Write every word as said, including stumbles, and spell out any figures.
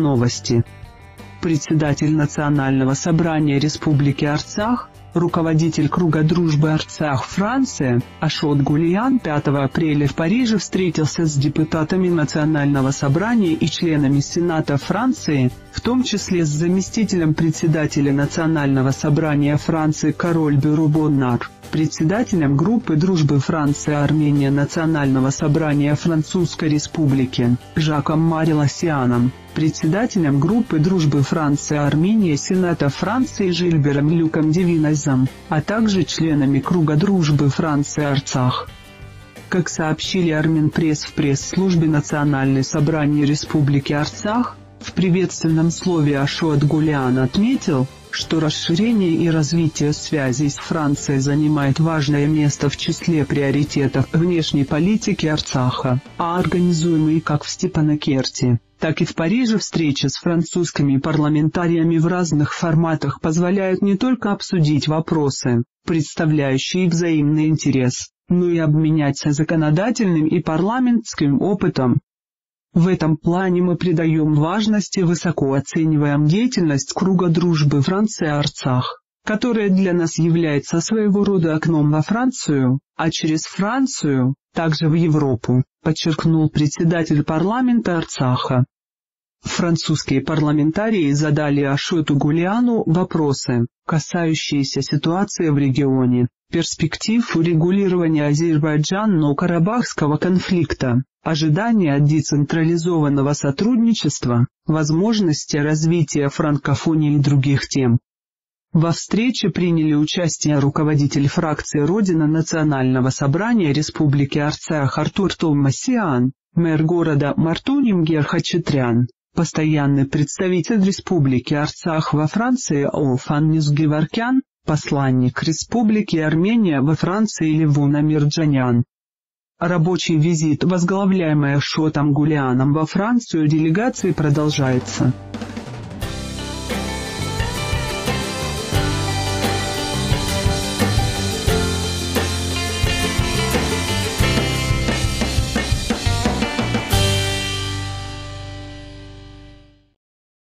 Новости. Председатель Национального собрания Республики Арцах, руководитель Круга дружбы Арцах Франция, Ашот Гулиан пятого апреля в Париже встретился с депутатами Национального собрания и членами Сената Франции, в том числе с заместителем председателя Национального собрания Франции Кароль Бюро-Боннар, председателем группы дружбы Франция-Армения Национального собрания Французской Республики, Жаком Мари Лосианом, председателем группы дружбы Франция-Армения Сената Франции Жильбером Люком Девинозом, а также членами Круга дружбы Франция-Арцах. Как сообщили Арменпресс в пресс-службе Национального собрания Республики Арцах, в приветственном слове Ашот Гулиан отметил, что расширение и развитие связей с Францией занимает важное место в числе приоритетов внешней политики Арцаха, а организуемые как в Степанакерте, так и в Париже встречи с французскими парламентариями в разных форматах позволяют не только обсудить вопросы, представляющие взаимный интерес, но и обменяться законодательным и парламентским опытом. В этом плане мы придаем важность и высоко оцениваем деятельность Круга дружбы Франция-Арцах, которая для нас является своего рода окном во Францию, а через Францию – также в Европу, подчеркнул председатель парламента Арцаха. Французские парламентарии задали Ашоту Гулиану вопросы, касающиеся ситуации в регионе, перспектив урегулирования Азербайджано-Карабахского конфликта, ожидания децентрализованного сотрудничества, возможности развития франкофонии и других тем. Во встрече приняли участие руководитель фракции Родина Национального собрания Республики Арцах Артур Томасиан, мэр города Мартуним Герхачатрян, постоянный представитель Республики Арцах во Франции Офаннис Геворкян, посланник Республики Армения во Франции Левон Амирджанян. Рабочий визит, возглавляемый Ашотом Гулианом во Францию делегации, продолжается.